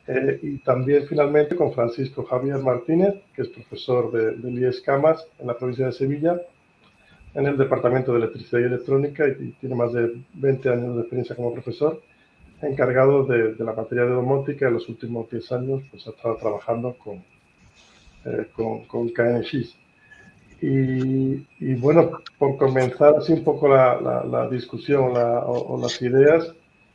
y también finalmente con Francisco Javier Martínez, que es profesor del IES Camas en la provincia de Sevilla, en el Departamento de Electricidad y Electrónica, y tiene más de 20 años de experiencia como profesor, encargado de la materia de domótica. En los últimos 10 años pues, ha estado trabajando con KNX. Y bueno, por comenzar así un poco la discusión o las ideas,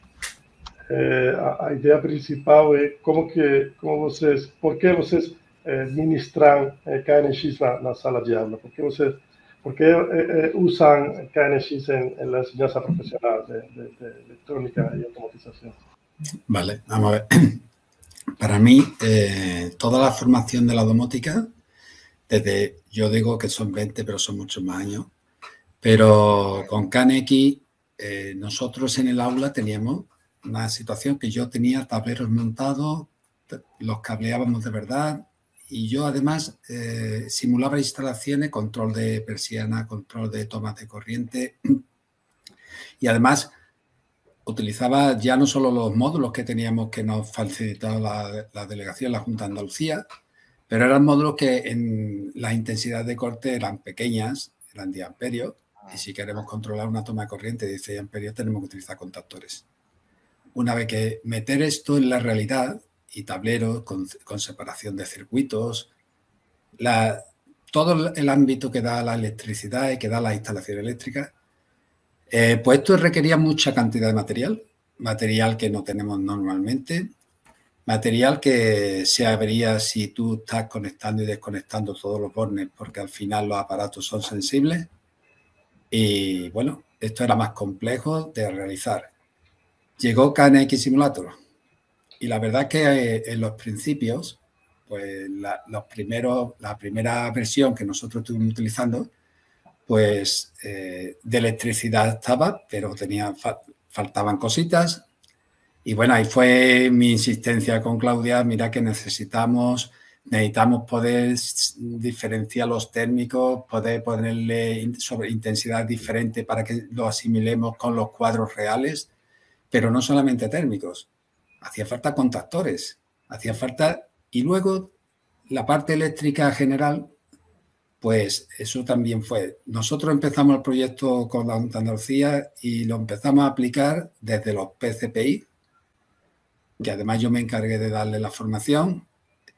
a ideia principal é como vocês, por que vocês ministram KNX na sala de aula? Por que usam KNX en la enseñanza profesional de electrónica y automatización? Vale, vamos a ver. Para mí, toda la formación de la domótica, desde, yo digo que son 20, pero son muchos más años, pero con KNX nosotros en el aula teníamos una situación que yo tenía tableros montados, los cableábamos de verdad y yo además simulaba instalaciones, control de persiana, control de tomas de corriente y además utilizaba ya no solo los módulos que teníamos que nos facilitaba la delegación, la Junta de Andalucía, pero eran módulos que en la intensidad de corte eran pequeñas, eran 10 amperios y si queremos controlar una toma de corriente de 16 amperios tenemos que utilizar contactores. Una vez que meter esto en la realidad y tableros con separación de circuitos, todo el ámbito que da la electricidad y que da la instalación eléctrica, pues esto requería mucha cantidad de material que no tenemos normalmente, material que se abría si tú estás conectando y desconectando todos los bornes porque al final los aparatos son sensibles y bueno, esto era más complejo de realizar. Llegó KNX Simulator y la verdad es que en los principios, pues la primera versión que nosotros estuvimos utilizando, pues de electricidad estaba, pero faltaban cositas y bueno, ahí fue mi insistencia con Claudia, mira que necesitamos poder diferenciar los térmicos, poder ponerle sobre intensidad diferente para que lo asimilemos con los cuadros reales. Pero no solamente térmicos, hacía falta contactores, hacía falta... Y luego la parte eléctrica general, pues eso también fue. Nosotros empezamos el proyecto con la Junta de Andalucía y lo empezamos a aplicar desde los PCPI, que además yo me encargué de darle la formación.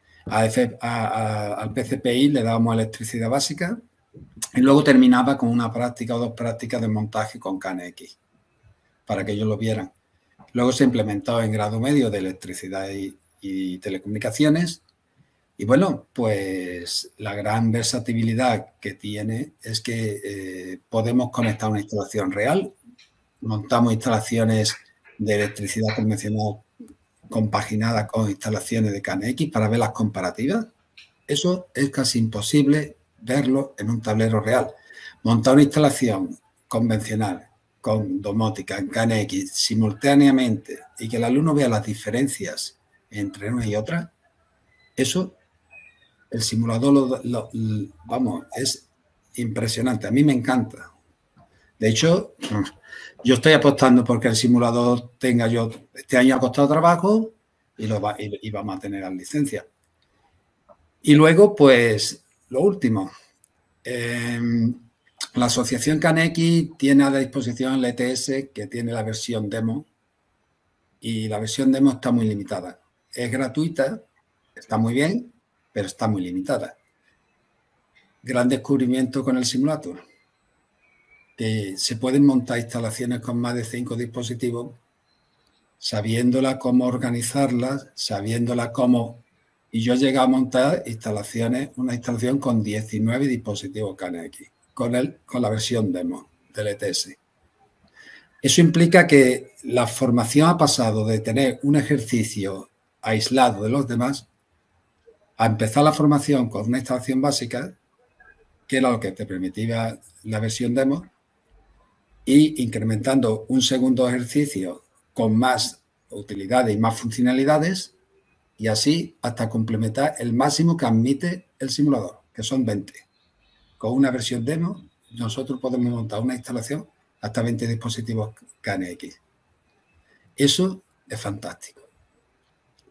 Al PCPI le dábamos electricidad básica y luego terminaba con una práctica o dos prácticas de montaje con KNX, para que ellos lo vieran. Luego se implementó en grado medio de electricidad y telecomunicaciones. Y bueno, pues la gran versatilidad que tiene es que podemos conectar una instalación real. Montamos instalaciones de electricidad convencional compaginadas con instalaciones de KNX para ver las comparativas. Eso es casi imposible verlo en un tablero real. Montar una instalación convencional con domótica en KNX simultáneamente y que el alumno vea las diferencias entre una y otra, eso, el simulador, vamos, es impresionante. A mí me encanta. De hecho, yo estoy apostando porque el simulador este año ha costado trabajo y vamos a tener las licencias. Y luego, pues, lo último. La asociación KNX tiene a disposición el ETS, que tiene la versión demo, y la versión demo está muy limitada. Es gratuita, está muy bien, pero está muy limitada. Gran descubrimiento con el simulator, que se pueden montar instalaciones con más de 5 dispositivos, sabiéndola cómo organizarlas, sabiéndola cómo... Y yo llegué a montar una instalación con 19 dispositivos KNX. Con la versión demo del ETS. Eso implica que la formación ha pasado de tener un ejercicio aislado de los demás a empezar la formación con una instalación básica, que era lo que te permitía la versión demo, y incrementando un segundo ejercicio con más utilidades y más funcionalidades, y así hasta complementar el máximo que admite el simulador, que son 20. Con una versión demo, nosotros podemos montar una instalación hasta 20 dispositivos KNX. Eso es fantástico.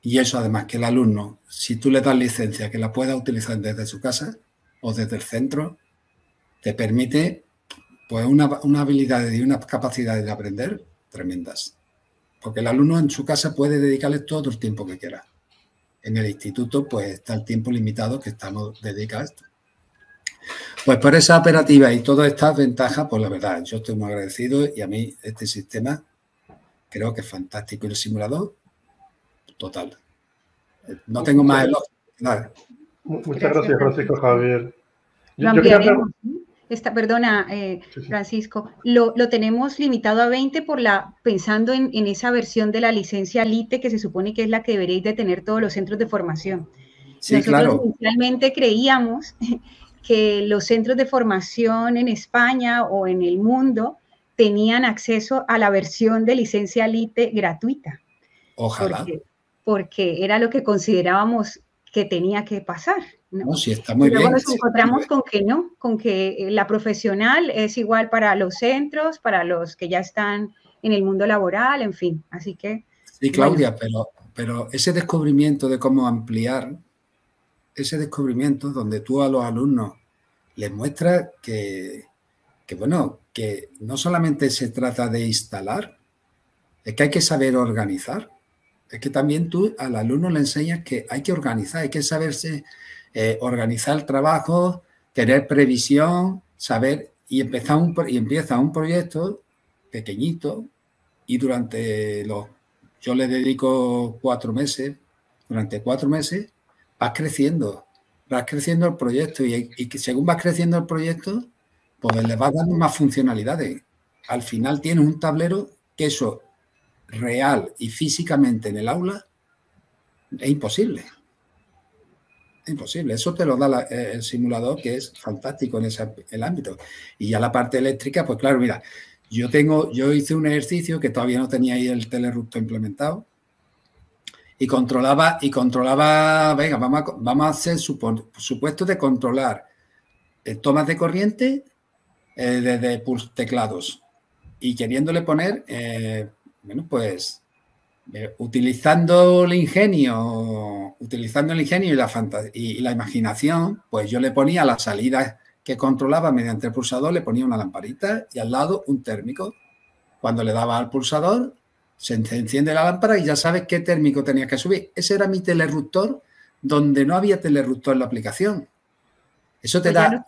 Y eso además que el alumno, si tú le das licencia que la pueda utilizar desde su casa o desde el centro, te permite pues una habilidad y unas capacidades de aprender tremendas. Porque el alumno en su casa puede dedicarle todo el tiempo que quiera. En el instituto pues está el tiempo limitado que estamos dedicados a esto. Pues por esa operativa y todas estas ventajas, pues la verdad, yo estoy muy agradecido y a mí este sistema creo que es fantástico. Y el simulador, total. No tengo más elogio. Nada. Muchas gracias, Francisco Javier. Lo ampliaremos. Perdona, Francisco, lo tenemos limitado a 20 pensando en esa versión de la licencia LITE que se supone que es la que deberéis de tener todos los centros de formación. Sí, Nosotros claro. inicialmente creíamos que los centros de formación en España o en el mundo tenían acceso a la versión de licencia LITE gratuita. Ojalá. Porque era lo que considerábamos que tenía que pasar, ¿no? No, sí, está muy bien. Luego nos encontramos con que no, con que la profesional es igual para los centros, para los que ya están en el mundo laboral, en fin, así que... Sí, Claudia, bueno. pero ese descubrimiento de cómo ampliar, ese descubrimiento donde tú a los alumnos les muestras que no solamente se trata de instalar, es que hay que saber organizar. Es que también tú al alumno le enseñas que hay que organizar, hay que saberse organizar el trabajo, tener previsión, saber y empieza un proyecto pequeñito y yo le dedico 4 meses, durante 4 meses vas creciendo el proyecto y que según vas creciendo el proyecto, pues le vas dando más funcionalidades. Al final tienes un tablero que eso real y físicamente en el aula es imposible. Es imposible. Eso te lo da el simulador, que es fantástico en el ámbito. Y ya la parte eléctrica, pues claro, mira, yo hice un ejercicio que todavía no tenía ahí el telerupto implementado y controlaba, venga, vamos a hacer supuesto de controlar tomas de corriente desde teclados y queriéndole poner utilizando el ingenio y la imaginación, pues yo le ponía la salida que controlaba mediante el pulsador, le ponía una lamparita y al lado un térmico. Cuando le daba al pulsador, se enciende la lámpara y ya sabes qué térmico tenía que subir. Ese era mi teleruptor, donde no había teleruptor en la aplicación. Eso te da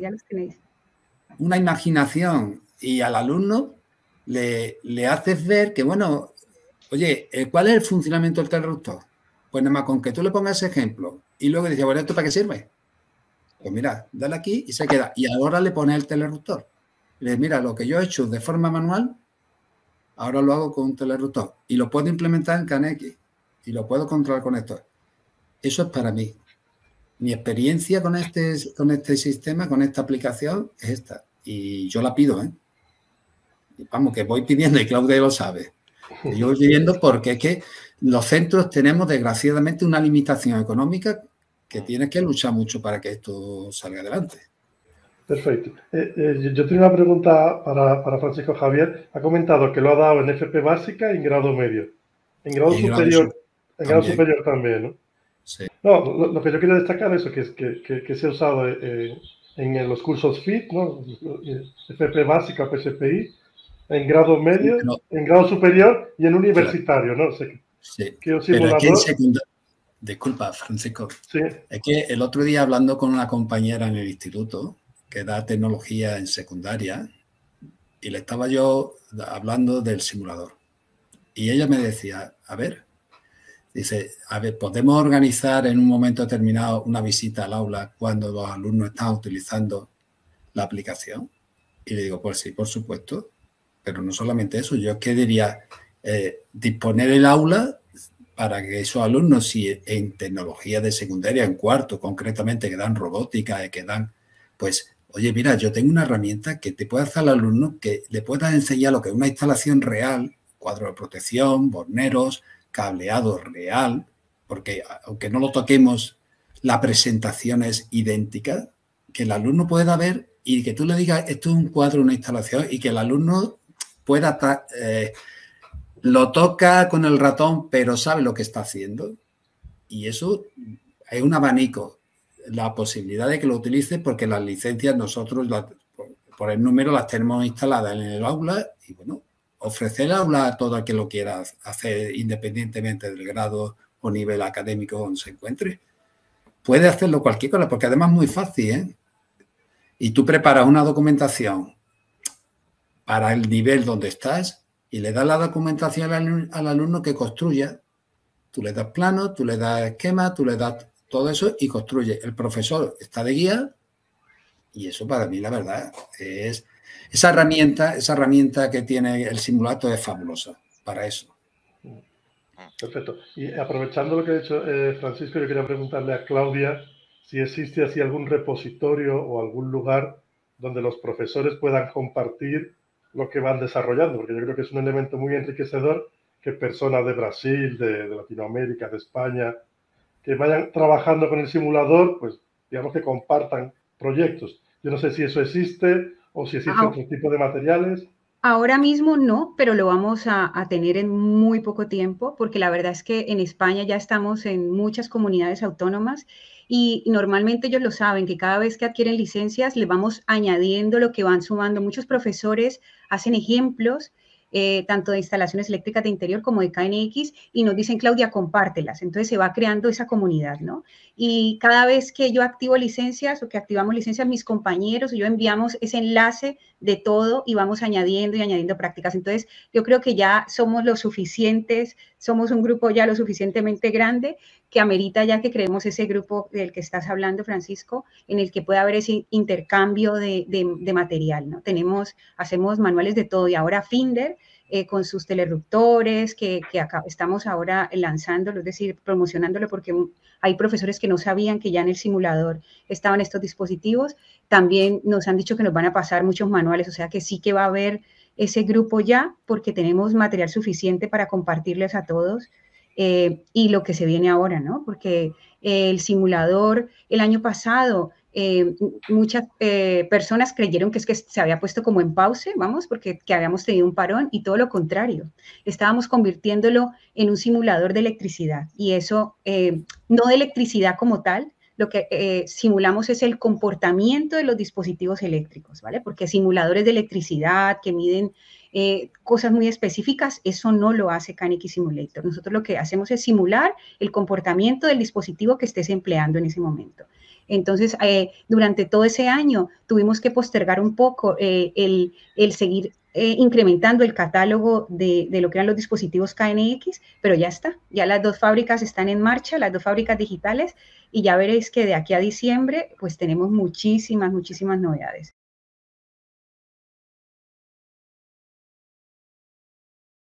una imaginación y al alumno le haces ver que, bueno, oye, ¿cuál es el funcionamiento del teleruptor? Pues nada más con que tú le pongas ese ejemplo y luego dices, bueno, ¿esto para qué sirve? Pues mira, dale aquí y se queda. Y ahora le pones el teleruptor. Le dices, mira, lo que yo he hecho de forma manual, ahora lo hago con un teleruptor. Y lo puedo implementar en Kaneki. Y lo puedo controlar con esto. Eso es para mí. Mi experiencia con este sistema, con esta aplicación, es esta. Y yo la pido, ¿eh? Vamos, que voy pidiendo, y Claudia lo sabe. Yo voy pidiendo porque es que los centros tenemos, desgraciadamente, una limitación económica que tienes que luchar mucho para que esto salga adelante. Perfecto. Yo tengo una pregunta para Francisco Javier. Ha comentado que lo ha dado en FP básica y en grado medio. En grado superior también, ¿no? Sí. No, lo que yo quería destacar es eso, que se ha usado en los cursos FIT, ¿no? FP básica, PSPI, en grado medio, sí, en grado superior y en universitario, claro. ¿No? O sea, sí. Que pero aquí en secundaria. Disculpa, Francisco. Sí. Es que el otro día hablando con una compañera en el instituto que da tecnología en secundaria y le estaba yo hablando del simulador. Y ella me decía, dice, ¿podemos organizar en un momento determinado una visita al aula cuando los alumnos están utilizando la aplicación? Y le digo, pues sí, por supuesto. Pero no solamente eso, yo es que diría disponer el aula para que esos alumnos, si en tecnología de secundaria, en cuarto concretamente, que dan robótica, que dan, pues, oye, mira, yo tengo una herramienta que te puede hacer al alumno que le puedas enseñar lo que es una instalación real, cuadro de protección, borneros, cableado real, porque aunque no lo toquemos, la presentación es idéntica, que el alumno pueda ver y que tú le digas, esto es un cuadro, una instalación, y que el alumno pueda, lo toca con el ratón, pero sabe lo que está haciendo. Y eso es un abanico, la posibilidad de que lo utilices, porque las licencias nosotros, por el número, las tenemos instaladas en el aula y, bueno, ofrecer el aula a todo el que lo quiera hacer independientemente del grado o nivel académico donde se encuentre. Puede hacerlo cualquier cosa, porque además es muy fácil, ¿eh? Y tú preparas una documentación para el nivel donde estás y le das la documentación al alumno que construya. Tú le das planos, tú le das esquemas, tú le das todo eso y construye. El profesor está de guía y eso para mí, la verdad, es esa herramienta que tiene el simulator es fabulosa para eso. Perfecto. Y aprovechando lo que ha dicho Francisco, yo quería preguntarle a Claudia si existe así algún repositorio o algún lugar donde los profesores puedan compartir lo que van desarrollando, porque yo creo que es un elemento muy enriquecedor que personas de Brasil, de Latinoamérica, de España, que vayan trabajando con el simulador, pues digamos que compartan proyectos. Yo no sé si eso existe o si existe otro tipo de materiales. Ahora mismo no, pero lo vamos a tener en muy poco tiempo, porque la verdad es que en España ya estamos en muchas comunidades autónomas y normalmente ellos lo saben, que cada vez que adquieren licencias le vamos añadiendo lo que van sumando. Muchos profesores hacen ejemplos, tanto de instalaciones eléctricas de interior como de KNX, y nos dicen, Claudia, compártelas. Entonces se va creando esa comunidad, ¿no? Y cada vez que yo activo licencias o que activamos licencias, mis compañeros y yo enviamos ese enlace de todo y vamos añadiendo y añadiendo prácticas. Entonces, yo creo que ya somos lo suficientes, somos un grupo ya lo suficientemente grande que amerita ya que creemos ese grupo del que estás hablando, Francisco, en el que pueda haber ese intercambio de material, ¿no? Hacemos manuales de todo y ahora Finder, con sus teleruptores que acá estamos ahora lanzándolo, es decir, promocionándolo porque hay profesores que no sabían que ya en el simulador estaban estos dispositivos. También nos han dicho que nos van a pasar muchos manuales, o sea que sí que va a haber ese grupo ya porque tenemos material suficiente para compartirles a todos. Y lo que se viene ahora, ¿no? Porque el simulador el año pasado, muchas personas creyeron que es que se había puesto como en pause, vamos, porque que habíamos tenido un parón y todo lo contrario. Estábamos convirtiéndolo en un simulador de electricidad y eso, no de electricidad como tal, lo que simulamos es el comportamiento de los dispositivos eléctricos, ¿vale? Porque simuladores de electricidad que miden cosas muy específicas, eso no lo hace KNX Simulator. Nosotros lo que hacemos es simular el comportamiento del dispositivo que estés empleando en ese momento. Entonces, durante todo ese año tuvimos que postergar un poco el seguir incrementando el catálogo de lo que eran los dispositivos KNX, pero ya está. Ya las 2 fábricas están en marcha, las 2 fábricas digitales, y ya veréis que de aquí a diciembre pues tenemos muchísimas novedades.